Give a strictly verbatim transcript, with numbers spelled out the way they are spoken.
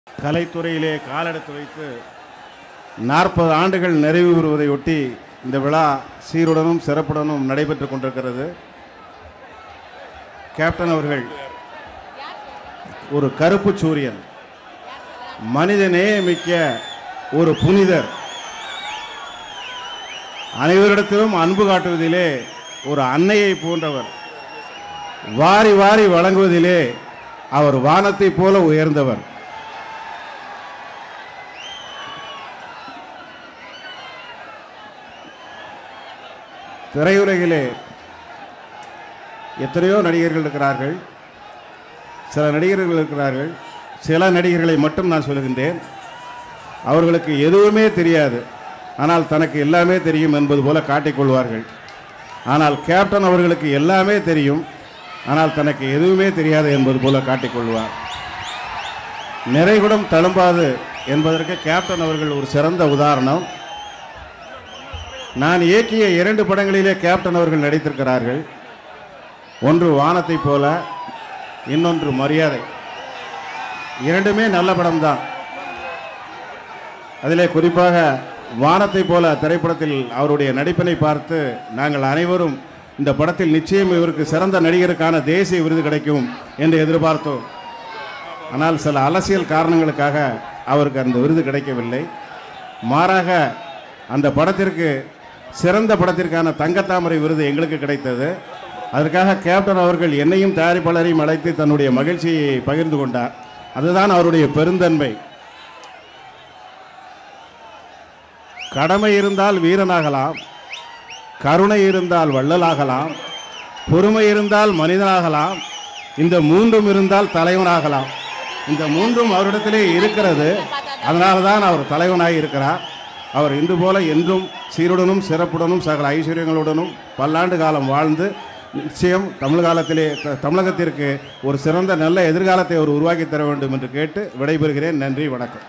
கலைத்துறையிலே காலெடுத்து வைத்து நாற்பது ஆண்டுகள் நிறைவு பெறுவதையொட்டி இந்த விழா சீருடனும் சிறப்புடனும் நடைபெற்று கொண்டிருக்கிறது. கேப்டன் அவர்கள் ஒரு கருப்பு சூரியன், மனிதநேய மிக்க ஒரு புனிதர், அனைவரிடத்திலும் அன்பு காட்டுவதிலே ஒரு அன்னையை போன்றவர், வாரி வாரி வழங்குவதிலே அவர் வானத்தை போல உயர்ந்தவர். திரையுலகிலே எத்தனையோ நடிகர்கள் இருக்கிறார்கள், சில நடிகர்கள் இருக்கிறார்கள். சில நடிகர்களை மட்டும் நான் சொல்லுகின்றேன். அவர்களுக்கு எதுவுமே தெரியாது, ஆனால் தனக்கு எல்லாமே தெரியும் என்பது போல காட்டிக்கொள்வார்கள். ஆனால் கேப்டன் அவர்களுக்கு எல்லாமே தெரியும், ஆனால் தனக்கு எதுவுமே தெரியாது என்பது போல காட்டிக்கொள்வார். நிறைகுடம் தழும்பாது என்பதற்கு கேப்டன் அவர்கள் ஒரு சிறந்த உதாரணம். நான் இயக்கிய இரண்டு படங்களிலே கேப்டன் அவர்கள் நடித்திருக்கிறார்கள். ஒன்று வானத்தை போல, இன்னொன்று மரியாதை. இரண்டுமே நல்ல படம்தான். அதிலே குறிப்பாக வானத்தை போல திரைப்படத்தில் அவருடைய நடிப்பினை பார்த்து நாங்கள் அனைவரும் இந்த படத்தில் நிச்சயம் இவருக்கு சிறந்த நடிகருக்கான தேசிய விருது கிடைக்கும் என்று எதிர்பார்த்தோம். ஆனால் சில அரசியல் காரணங்களுக்காக அவருக்கு அந்த விருது கிடைக்கவில்லை. மாறாக அந்த படத்திற்கு சிறந்த படத்திற்கான தங்கத்தாமரை விருது எங்களுக்கு கிடைத்தது. அதற்காக கேப்டன் அவர்கள் என்னையும் தயாரிப்பாளரையும் அழைத்து தன்னுடைய மகிழ்ச்சியை பகிர்ந்து கொண்டார். அதுதான் அவருடைய பெருந்தன்மை. கடமை இருந்தால் வீரனாகலாம், கருணை இருந்தால் வள்ளலாகலாம், பொறுமை இருந்தால் மனிதனாகலாம், இந்த மூன்றும் இருந்தால் தலைவனாகலாம். இந்த மூன்றும் அவரிடத்திலே இருக்கிறது. அதனால தான் அவர் தலைவனாக இருக்கிறார். அவர் இன்று போல என்றும் சீருடனும் சிறப்புடனும் சகல ஐஸ்வர்யங்களுடனும் பல்லாண்டு காலம் வாழ்ந்து நிச்சயம் தமிழ் காலத்திலே தமிழகத்திற்கு ஒரு சிறந்த நல்ல எதிர்காலத்தை அவர் உருவாக்கி தர வேண்டும் என்று கேட்டு விடைபெறுகிறேன். நன்றி, வணக்கம்.